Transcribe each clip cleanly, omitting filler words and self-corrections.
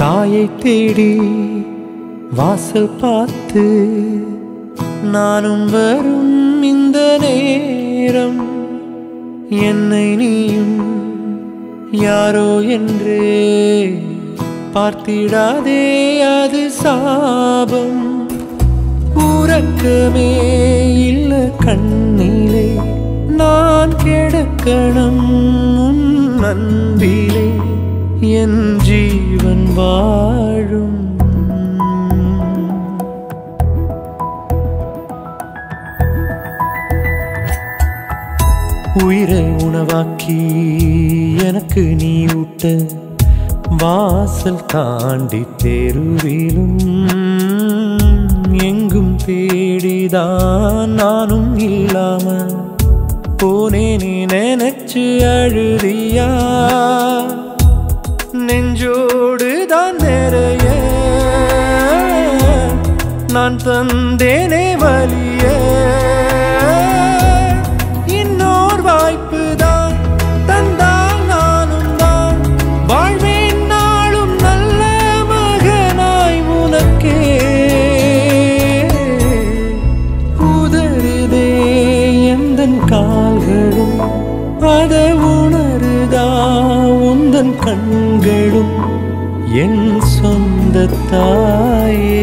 தாயை தேடி வாசல் பார்த்து நானும் வரும் இந்த நேரம் என்னை நீயும் யாரோ என்றே பார்த்திடாதே அது சாபம் உறக்கமே இல்ல கண்ணிலே நான் கிடக்கணும் உன் அன்பிலே என் ஜீவன் வாழும் உயிரை உணவாக்கி எனக்கு நீ ஊட்ட வாசல் தாண்டி தெருவிலும் எங்கும் தேடிதான் நானும் இல்லாம போனேனே நினைச்சு அழுதியா நெஞ்சோடு தான் நிறைய நான் தந்தேனே வலிய இன்னொரு வாய்ப்பு தான் தந்தால் நானும் தான் வாழ்வேன் நாளும் நல்ல மகனாய் உனக்கே உதறுதே எந்தன் கால்களும் அத உணருதா உந்தன் கண்களும் என் சொந்த தாயே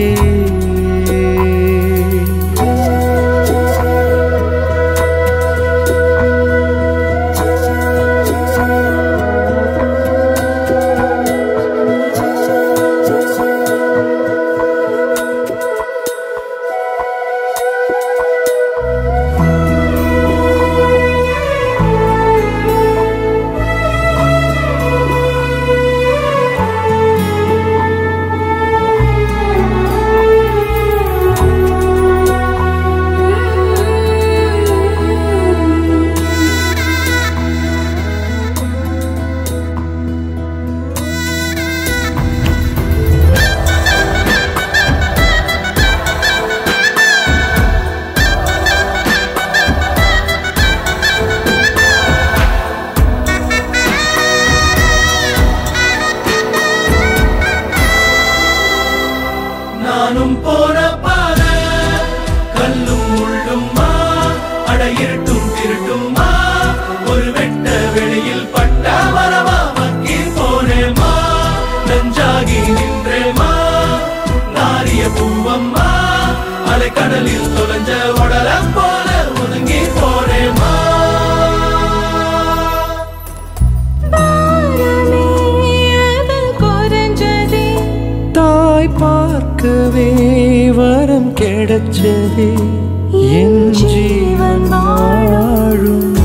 நானும் போன பாத கல்லும் முள்ளும்மா அட இருட்டும் திருட்டும்மா ஒரு வெட்ட வெளியில் பட்ட மரமா மக்கி போனேமா நஞ்சாகி நின்றேமா நாரிய பூவம்மா அலைக்கடலில் தொலைஞ்ச உடலம் போல ஒதுங்கி போனேமா பார்க்கவே வரம் கிடைச்சதே என் ஜீவன் வாழும்